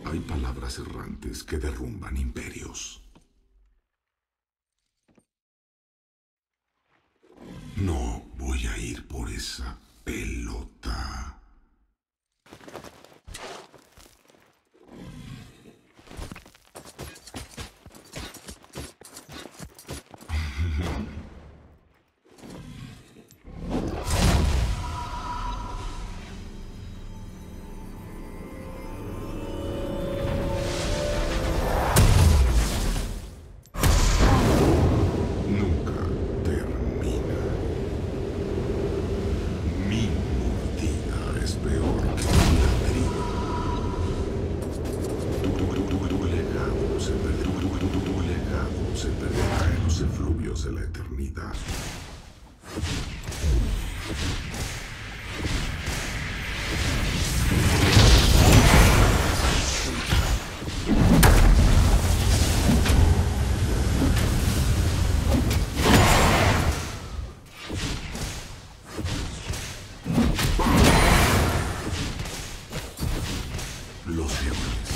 Hay palabras errantes que derrumban imperios. No voy a ir por esa pelota. Nunca termina. Mi mordida es peor que un ladrido. Tu legado se perderá. Tu legado se perderá en los efluvios de la eternidad. Los leones